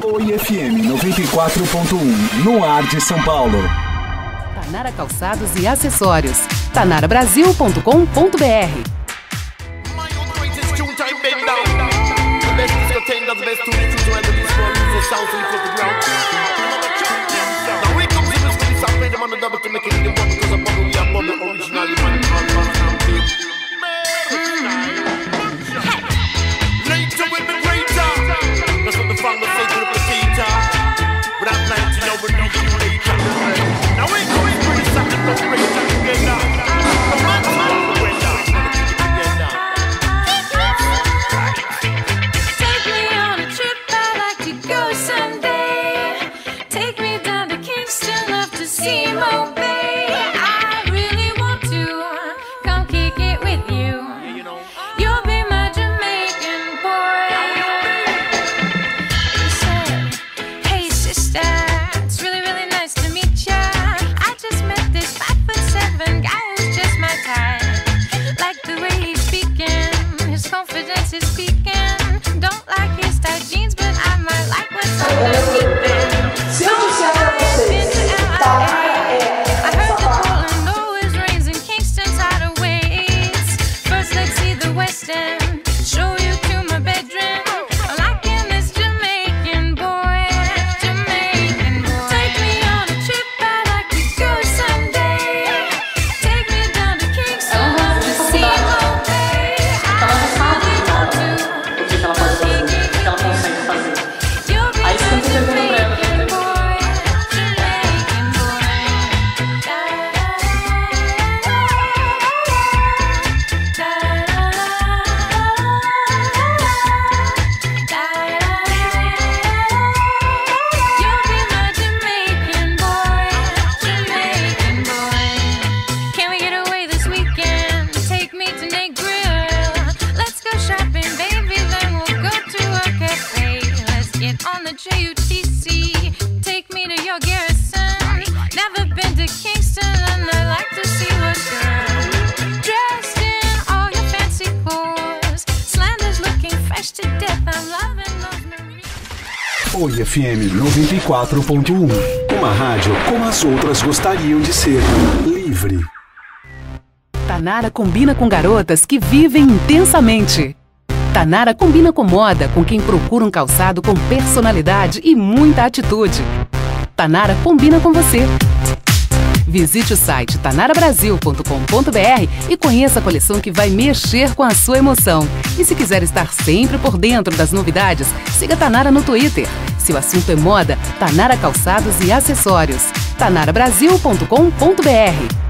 Oi FM 94.1, no ar de São Paulo. Tanara Calçados e Acessórios. tanarabrasil.com.br. Oi FM 94.1, uma rádio como as outras gostariam de ser, livre. Tanara combina com garotas que vivem intensamente. Tanara combina com moda, com quem procura um calçado com personalidade e muita atitude. Tanara combina com você. Visite o site tanarabrasil.com.br e conheça a coleção que vai mexer com a sua emoção. E se quiser estar sempre por dentro das novidades, siga Tanara no Twitter. Se o assunto é moda, Tanara Calçados e Acessórios. tanarabrasil.com.br.